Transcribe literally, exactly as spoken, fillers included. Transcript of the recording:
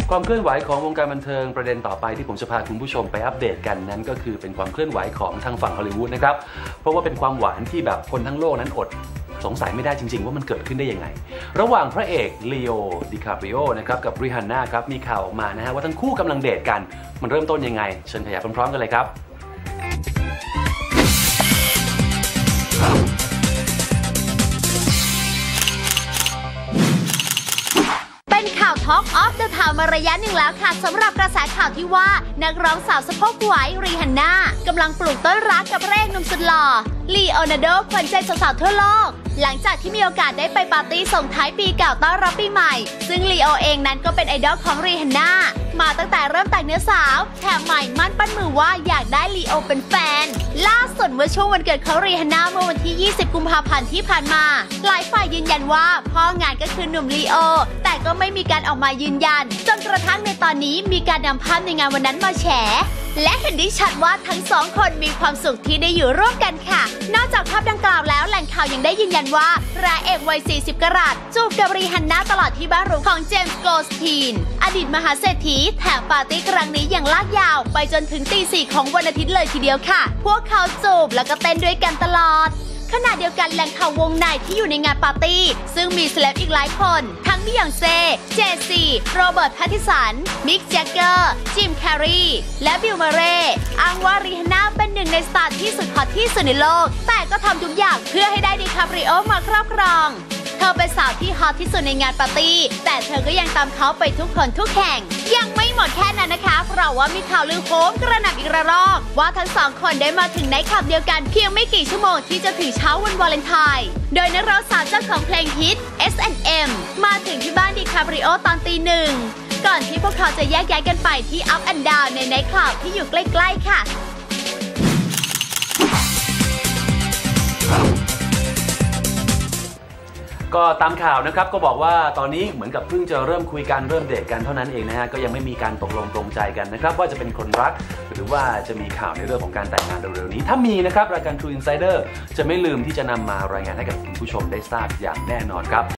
ความเคลื่อนไหวของวงการบันเทิงประเด็นต่อไปที่ผมจะพาคุณผู้ชมไปอัปเดตกันนั้นก็คือเป็นความเคลื่อนไหวของทางฝั่งฮอลลีวูดนะครับเพราะว่าเป็นความหวานที่แบบคนทั้งโลกนั้นอดสงสัยไม่ได้จริงๆว่ามันเกิดขึ้นได้ยังไงระหว่างพระเอกลีโอดิคาปริโอนะครับกับริฮันน่าครับมีข่าวออกมานะฮะว่าทั้งคู่กำลังเดทกันมันเริ่มต้นยังไงเชิญขยายพร้อมๆกันเลยครับข่าว Talk of the Town มาระยะหนึ่งแล้วค่ะสำหรับกระแสข่าวที่ว่านักร้องสาวสะโพกไหวริฮันน่ากำลังปลูกต้นรักกับพระเอกหนุ่มสุดหล่อลีโอนาร์โดขวัญใจสาวๆทั่วโลกหลังจากที่มีโอกาสได้ไปปาร์ตี้ส่งท้ายปีเก่าต้อนรับปีใหม่ซึ่งลีโอเองนั้นก็เป็นไอดอลของริฮันน่ามาตั้งแต่เริ่มแต่งเนื้อสาวแถมใหม่มั่นปั้นมือว่าอยากได้ลีโอเป็นแฟนล่าสุดเมื่อช่วงวันเกิดของริฮันน่าเมื่อวันที่ยี่สิบกุมภาพันธ์ที่ผ่านมาหลายฝ่ายยืนยันว่าพ่องานก็คือหนุ่มลีโอแต่ก็ไม่มีการออกมายืนยันจนกระทั่งในตอนนี้มีการนำภาพในงานวันนั้นมาแฉและเห็นได้ชัดว่าทั้งสองคนมีความสุขที่ได้อยู่ร่วมกันค่ะนอกจากภาพดังกล่าวแล้วแหล่งข่าวยังได้ยืนยันว่าพระเอกวัยสี่สิบกะรัตจูบกับริฮันน่าตลอดที่บ้านหรูของเจมส์โกลสทีนอดีตมหาเศรษฐีแถมปาร์ตี้ครั้งนี้อย่างลากยาวไปจนถึงตีสี่ของวันอาทิตย์เลยทีเดียวค่ะพวกเขาจูบแล้วก็เต้นด้วยกันตลอดขณะเดียวกันแหล่งข่าววงในที่อยู่ในงานปาร์ตี้ซึ่งมีเซเลบอีกหลายคนทั้งบิยองเซ่เจซีโรเบิร์ตแพตติสันมิกแจ็คเกอร์จิมแคร์รีและบิลเมเร่อ้างว่าริฮันน่าเป็นหนึ่งในสตาร์ที่สุดฮอตที่สุดในโลกแต่ก็ทำทุกอย่างเพื่อให้ได้ดิคาปริโอมาครอบครองเธอเป็นสาวที่ฮอตที่สุดในงานปาร์ตี้แต่เธอก็ยังตามเขาไปทุกคนทุกแห่งยังไม่หมดแค่นั้นนะคะเพราะว่ามีข่าวลือโหมกระหน่ำอีกระลอกว่าทั้งสองคนได้มาถึงในคลับเดียวกันเพียงไม่กี่ชั่วโมงที่จะถึงเช้าวันวาเลนไทน์โดยนักร้องสาวเจ้าของเพลงฮิต เอส แอนด์ เอ็ม มาถึงที่บ้านดิคาปริโอตอนตีหนึ่งก่อนที่พวกเขาจะแยกย้ายกันไปที่ Up and Down ในไนท์คลับที่อยู่ใกล้ๆค่ะก็ตามข่าวนะครับก็บอกว่าตอนนี้เหมือนกับเพิ่งจะเริ่มคุยกันเริ่มเดทกันเท่านั้นเองนะฮะก็ยังไม่มีการตกลงปลงใจกันนะครับว่าจะเป็นคนรักหรือว่าจะมีข่าวในเรื่องของการแต่งงานเร็วๆนี้ถ้ามีนะครับรายการ True Insider จะไม่ลืมที่จะนำมารายงานให้กับคุณผู้ชมได้ทราบอย่างแน่นอนครับ